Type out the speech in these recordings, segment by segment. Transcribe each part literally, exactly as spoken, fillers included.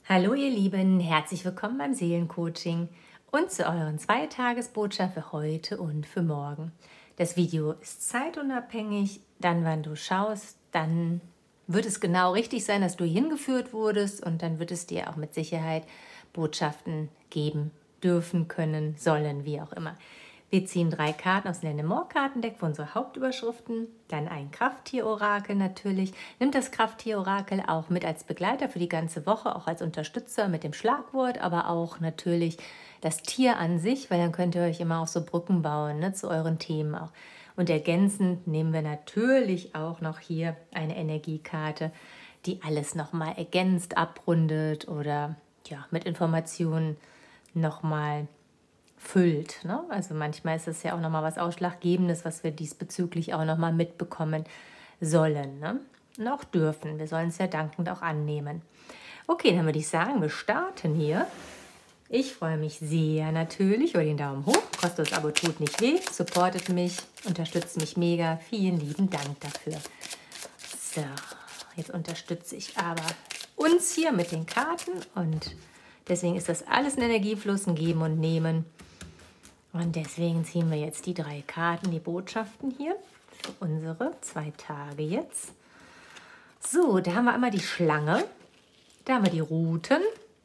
Hallo ihr Lieben, herzlich willkommen beim Seelencoaching und zu euren Zweitagesbotschaft für heute und für morgen. Das Video ist zeitunabhängig, dann wann du schaust, dann wird es genau richtig sein, dass du hingeführt wurdest und dann wird es dir auch mit Sicherheit Botschaften geben, dürfen, können, sollen, wie auch immer. Wir ziehen drei Karten aus dem Lennemore-Kartendeck für unsere Hauptüberschriften, dann ein Krafttier-Orakel natürlich. Nimmt das Krafttier-Orakel auch mit als Begleiter für die ganze Woche, auch als Unterstützer mit dem Schlagwort, aber auch natürlich das Tier an sich, weil dann könnt ihr euch immer auch so Brücken bauen, ne, zu euren Themen auch. Und ergänzend nehmen wir natürlich auch noch hier eine Energiekarte, die alles nochmal ergänzt, abrundet oder ja, mit Informationen nochmal füllt. Ne? Also manchmal ist es ja auch nochmal was Ausschlaggebendes, was wir diesbezüglich auch nochmal mitbekommen sollen. Ne? Und auch dürfen. Wir sollen es ja dankend auch annehmen. Okay, dann würde ich sagen, wir starten hier. Ich freue mich sehr natürlich über den Daumen hoch. Kostenloses Abo tut nicht weh. Supportet mich, unterstützt mich mega. Vielen lieben Dank dafür. So, jetzt unterstütze ich aber uns hier mit den Karten und deswegen ist das alles ein Energiefluss, ein Geben und Nehmen. Und deswegen ziehen wir jetzt die drei Karten, die Botschaften hier für unsere zwei Tage jetzt. So, da haben wir einmal die Schlange, da haben wir die Ruten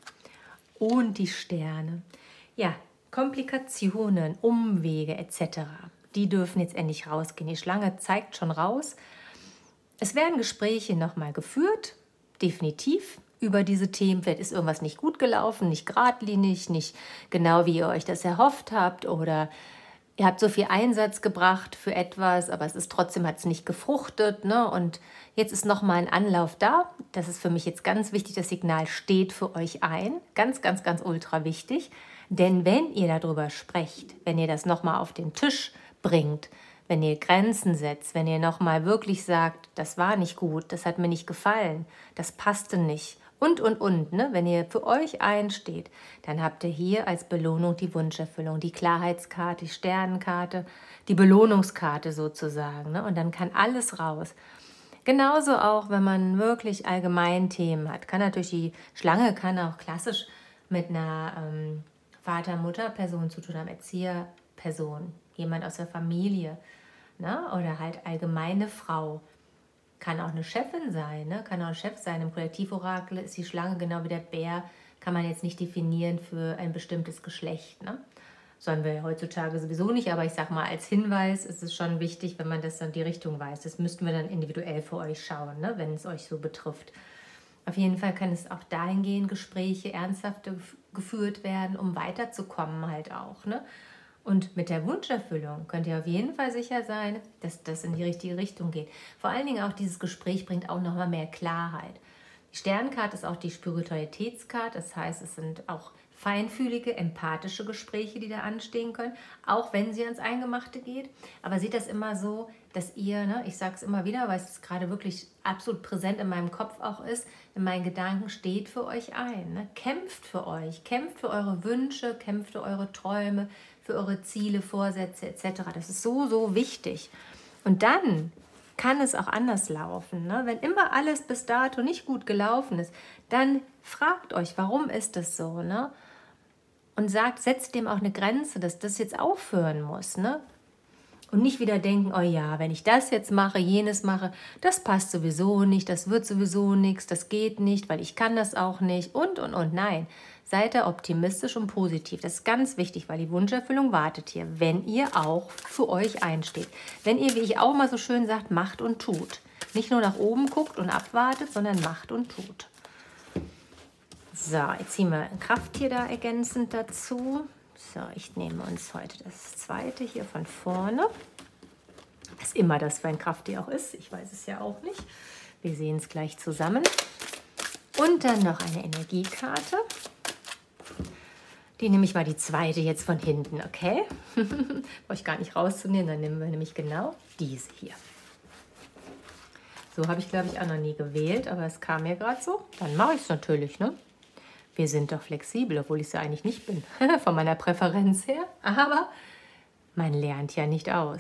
und die Sterne. Ja, Komplikationen, Umwege et cetera. Die dürfen jetzt endlich rausgehen. Die Schlange zeigt schon raus. Es werden Gespräche nochmal geführt, definitiv. Über diese Themen, vielleicht ist irgendwas nicht gut gelaufen, nicht geradlinig, nicht genau, wie ihr euch das erhofft habt oder ihr habt so viel Einsatz gebracht für etwas, aber es ist trotzdem, hat es nicht gefruchtet, ne? Und jetzt ist nochmal ein Anlauf da. Das ist für mich jetzt ganz wichtig, das Signal steht für euch ein. Ganz, ganz, ganz ultra wichtig. Denn wenn ihr darüber sprecht, wenn ihr das nochmal auf den Tisch bringt, wenn ihr Grenzen setzt, wenn ihr nochmal wirklich sagt, das war nicht gut, das hat mir nicht gefallen, das passte nicht, und, und, und, ne? Wenn ihr für euch einsteht, dann habt ihr hier als Belohnung die Wunscherfüllung, die Klarheitskarte, die Sternenkarte, die Belohnungskarte sozusagen. Ne? Und dann kann alles raus. Genauso auch, wenn man wirklich allgemein Themen hat. Kann natürlich die Schlange, kann auch klassisch mit einer ähm, Vater-Mutter-Person zu tun haben, Erzieherperson, jemand aus der Familie, ne? Oder halt allgemeine Frau. Kann auch eine Chefin sein, ne? Kann auch ein Chef sein. Im Kollektivorakel ist die Schlange genau wie der Bär, kann man jetzt nicht definieren für ein bestimmtes Geschlecht. Ne? Sollen wir heutzutage sowieso nicht, aber ich sage mal, als Hinweis ist es schon wichtig, wenn man das in die Richtung weiß. Das müssten wir dann individuell für euch schauen, ne? Wenn es euch so betrifft. Auf jeden Fall kann es auch dahingehend Gespräche ernsthafte geführt werden, um weiterzukommen halt auch, ne? Und mit der Wunscherfüllung könnt ihr auf jeden Fall sicher sein, dass das in die richtige Richtung geht. Vor allen Dingen auch dieses Gespräch bringt auch nochmal mehr Klarheit. Die Sternenkarte ist auch die Spiritualitätskarte, das heißt, es sind auch feinfühlige, empathische Gespräche, die da anstehen können, auch wenn sie ans Eingemachte geht. Aber seht das immer so, dass ihr, ne, ich sage es immer wieder, weil es gerade wirklich absolut präsent in meinem Kopf auch ist, in meinen Gedanken, steht für euch ein. Ne? Kämpft für euch, kämpft für eure Wünsche, kämpft für eure Träume, für eure Ziele, Vorsätze et cetera. Das ist so, so wichtig. Und dann kann es auch anders laufen. Ne? Wenn immer alles bis dato nicht gut gelaufen ist, dann fragt euch, warum ist das so? Ne? Und sagt, setzt dem auch eine Grenze, dass das jetzt aufhören muss. Ne? Und nicht wieder denken, oh ja, wenn ich das jetzt mache, jenes mache, das passt sowieso nicht, das wird sowieso nichts, das geht nicht, weil ich kann das auch nicht und, und, und. Nein, seid da optimistisch und positiv. Das ist ganz wichtig, weil die Wunscherfüllung wartet hier, wenn ihr auch für euch einsteht. Wenn ihr, wie ich auch mal so schön sagt, macht und tut. Nicht nur nach oben guckt und abwartet, sondern macht und tut. So, jetzt ziehen wir ein Krafttier da ergänzend dazu. So, ich nehme uns heute das zweite hier von vorne. Was immer das für ein Krafttier auch ist, ich weiß es ja auch nicht. Wir sehen es gleich zusammen. Und dann noch eine Energiekarte. Die nehme ich mal die zweite jetzt von hinten, okay? Brauche ich gar nicht rauszunehmen, dann nehmen wir nämlich genau diese hier. So habe ich, glaube ich, auch noch nie gewählt, aber es kam mir gerade so. Dann mache ich es natürlich, ne? Wir sind doch flexibel, obwohl ich es ja eigentlich nicht bin, von meiner Präferenz her. Aber man lernt ja nicht aus.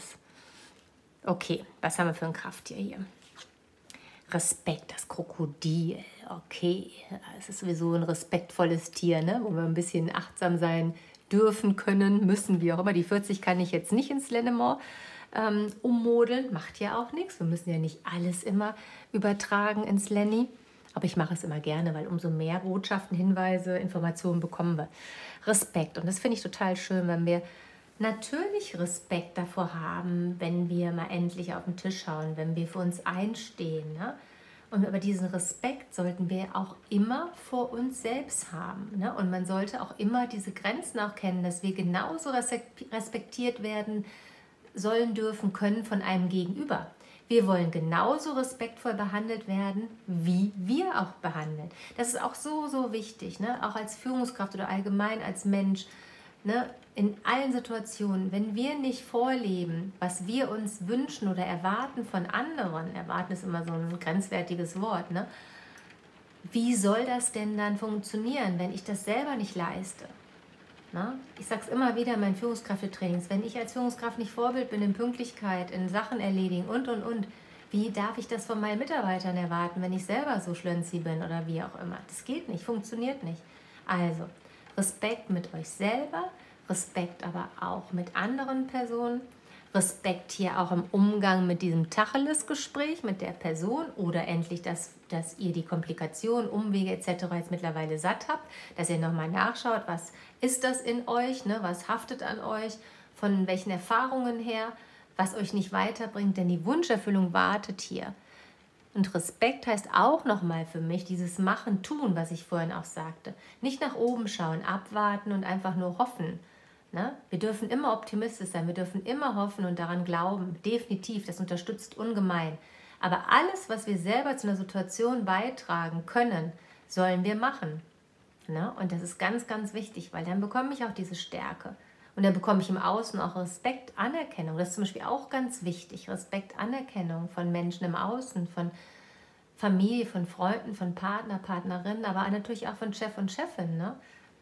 Okay, was haben wir für ein Krafttier hier? Respekt, das Krokodil. okay, es ist sowieso ein respektvolles Tier, ne? Wo wir ein bisschen achtsam sein dürfen, können, müssen, wie auch immer. Die vierzig kann ich jetzt nicht ins Lennemore ähm, ummodeln, macht ja auch nichts. Wir müssen ja nicht alles immer übertragen ins Lenny. Aber ich mache es immer gerne, weil umso mehr Botschaften, Hinweise, Informationen bekommen wir. Respekt. Und das finde ich total schön, wenn wir natürlich Respekt davor haben, wenn wir mal endlich auf den Tisch schauen, wenn wir für uns einstehen. Ne? Und über diesen Respekt sollten wir auch immer vor uns selbst haben. Ne? Und man sollte auch immer diese Grenzen auch kennen, dass wir genauso respektiert werden sollen, dürfen, können von einem Gegenüber. Wir wollen genauso respektvoll behandelt werden, wie wir auch behandeln. Das ist auch so, so wichtig, ne? Auch als Führungskraft oder allgemein als Mensch, ne? In allen Situationen, wenn wir nicht vorleben, was wir uns wünschen oder erwarten von anderen, erwarten ist immer so ein grenzwertiges Wort, ne? Wie soll das denn dann funktionieren, wenn ich das selber nicht leiste? Na? Ich sage es immer wieder in meinen Führungskräftetrainings, wenn ich als Führungskraft nicht Vorbild bin in Pünktlichkeit, in Sachen erledigen und, und, und, wie darf ich das von meinen Mitarbeitern erwarten, wenn ich selber so schlönzi bin oder wie auch immer? Das geht nicht, funktioniert nicht. Also, Respekt mit euch selber, Respekt aber auch mit anderen Personen, Respekt hier auch im Umgang mit diesem Tacheles-Gespräch mit der Person oder endlich, dass, dass ihr die Komplikationen, Umwege et cetera jetzt mittlerweile satt habt, dass ihr nochmal nachschaut, was ist das in euch, ne? Was haftet an euch, von welchen Erfahrungen her, was euch nicht weiterbringt, denn die Wunscherfüllung wartet hier. Und Respekt heißt auch nochmal für mich dieses Machen, Tun, was ich vorhin auch sagte. Nicht nach oben schauen, abwarten und einfach nur hoffen. Ne? Wir dürfen immer optimistisch sein, wir dürfen immer hoffen und daran glauben. Definitiv, das unterstützt ungemein. Aber alles, was wir selber zu einer Situation beitragen können, sollen wir machen. Ne? Und das ist ganz, ganz wichtig, weil dann bekomme ich auch diese Stärke. Und dann bekomme ich im Außen auch Respekt, Anerkennung. Das ist zum Beispiel auch ganz wichtig. Respekt, Anerkennung von Menschen im Außen, von Familie, von Freunden, von Partner, Partnerinnen, aber natürlich auch von Chef und Chefin. Ne?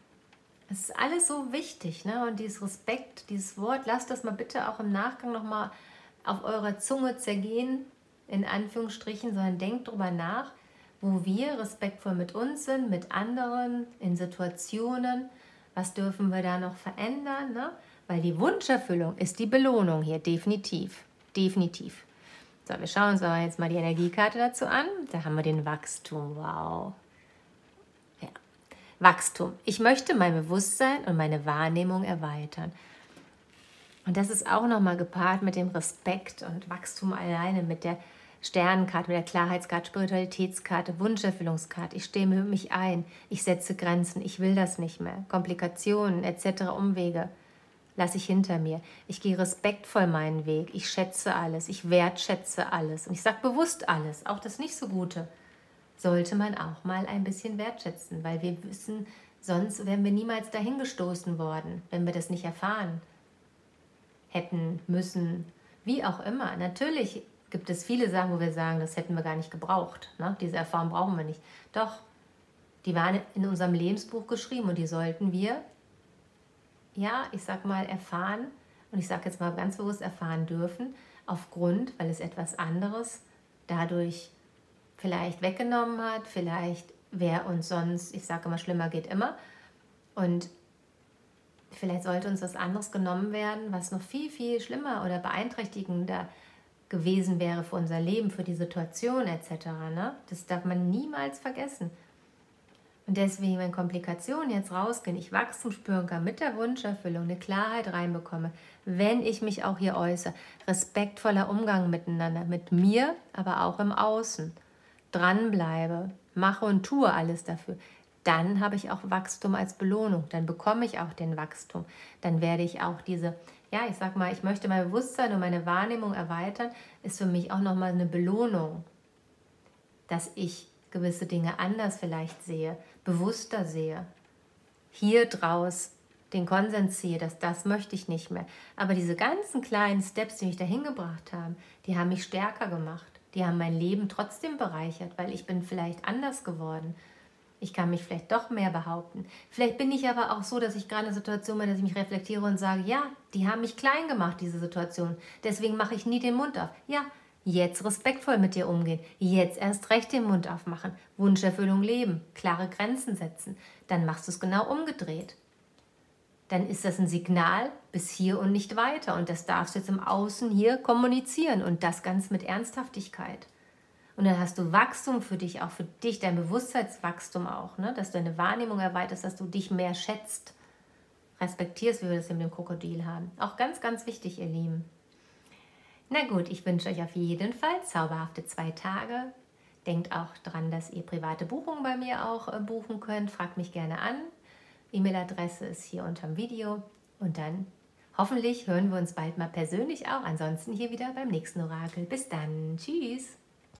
Es ist alles so wichtig. Ne? Und dieses Respekt, dieses Wort, lasst das mal bitte auch im Nachgang nochmal auf eurer Zunge zergehen, in Anführungsstrichen, sondern denkt drüber nach, wo wir respektvoll mit uns sind, mit anderen, in Situationen. Was dürfen wir da noch verändern? Ne? Weil die Wunscherfüllung ist die Belohnung hier, definitiv. Definitiv. So, wir schauen uns aber jetzt mal die Energiekarte dazu an. Da haben wir den Wachstum. Wow. Ja. Wachstum. Ich möchte mein Bewusstsein und meine Wahrnehmung erweitern. Und das ist auch nochmal gepaart mit dem Respekt und Wachstum alleine, mit der Sternenkarte, mit der Klarheitskarte, Spiritualitätskarte, Wunscherfüllungskarte. Ich stehe für mich ein, ich setze Grenzen, ich will das nicht mehr. Komplikationen et cetera, Umwege lasse ich hinter mir. Ich gehe respektvoll meinen Weg, ich schätze alles, ich wertschätze alles. Und ich sage bewusst alles, auch das nicht so Gute, sollte man auch mal ein bisschen wertschätzen, weil wir wissen, sonst wären wir niemals dahin gestoßen worden, wenn wir das nicht erfahren hätten, müssen, wie auch immer. Natürlich gibt es viele Sachen, wo wir sagen, das hätten wir gar nicht gebraucht. Ne? Diese Erfahrung brauchen wir nicht. Doch, die waren in unserem Lebensbuch geschrieben und die sollten wir, ja, ich sag mal, erfahren. Und ich sage jetzt mal ganz bewusst erfahren dürfen, aufgrund, weil es etwas anderes dadurch vielleicht weggenommen hat, vielleicht wer uns sonst, ich sage immer, schlimmer geht immer. Und vielleicht sollte uns was anderes genommen werden, was noch viel, viel schlimmer oder beeinträchtigender gewesen wäre für unser Leben, für die Situation et cetera. Ne? Das darf man niemals vergessen. Und deswegen, wenn Komplikationen jetzt rausgehen, ich Wachstum spüren kann, mit der Wunscherfüllung eine Klarheit reinbekomme, wenn ich mich auch hier äußere, respektvoller Umgang miteinander, mit mir, aber auch im Außen, dranbleibe, mache und tue alles dafür, dann habe ich auch Wachstum als Belohnung, dann bekomme ich auch den Wachstum, dann werde ich auch diese, ja, ich sag mal, ich möchte mein Bewusstsein und meine Wahrnehmung erweitern, ist für mich auch nochmal eine Belohnung, dass ich gewisse Dinge anders vielleicht sehe, bewusster sehe, hier draus den Konsens ziehe, dass das möchte ich nicht mehr. Aber diese ganzen kleinen Steps, die mich dahin gebracht haben, die haben mich stärker gemacht, die haben mein Leben trotzdem bereichert, weil ich bin vielleicht anders geworden. Ich kann mich vielleicht doch mehr behaupten. Vielleicht bin ich aber auch so, dass ich gerade in einer Situation bin, dass ich mich reflektiere und sage, ja, die haben mich klein gemacht, diese Situation. Deswegen mache ich nie den Mund auf. Ja, Jetzt respektvoll mit dir umgehen. Jetzt erst recht den Mund aufmachen. Wunscherfüllung leben. Klare Grenzen setzen. Dann machst du es genau umgedreht. Dann ist das ein Signal bis hier und nicht weiter. Und das darfst du jetzt im Außen hier kommunizieren. Und das ganz mit Ernsthaftigkeit. Und dann hast du Wachstum für dich, auch für dich, dein Bewusstseinswachstum auch. Ne? Dass du deine Wahrnehmung erweiterst, dass du dich mehr schätzt. Respektierst, wie wir das mit dem Krokodil haben. Auch ganz, ganz wichtig, ihr Lieben. Na gut, ich wünsche euch auf jeden Fall zauberhafte zwei Tage. Denkt auch daran, dass ihr private Buchungen bei mir auch äh, buchen könnt. Fragt mich gerne an. E-Mail-Adresse ist hier unter dem Video. Und dann hoffentlich hören wir uns bald mal persönlich auch. Ansonsten hier wieder beim nächsten Orakel. Bis dann. Tschüss.